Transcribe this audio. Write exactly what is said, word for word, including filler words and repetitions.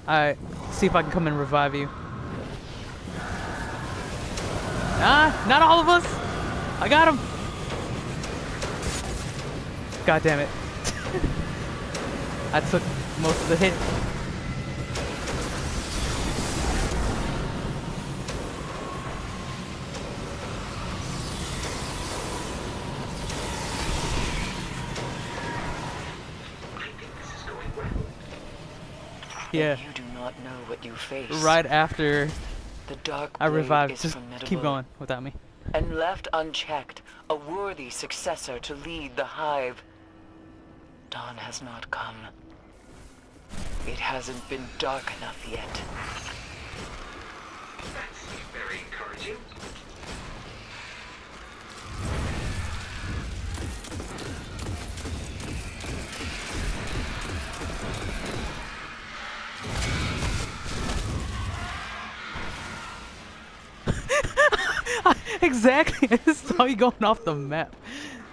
Alright, see if I can come and revive you. Ah, not all of us! I got him! God damn it. I took most of the hit. Yeah. You do not know what you face. Right after the dark I revived, is just formidable, keep going without me. And left unchecked, a worthy successor to lead the hive. Dawn has not come. It hasn't been dark enough yet. That's very encouraging. Exactly. I saw you going off the map.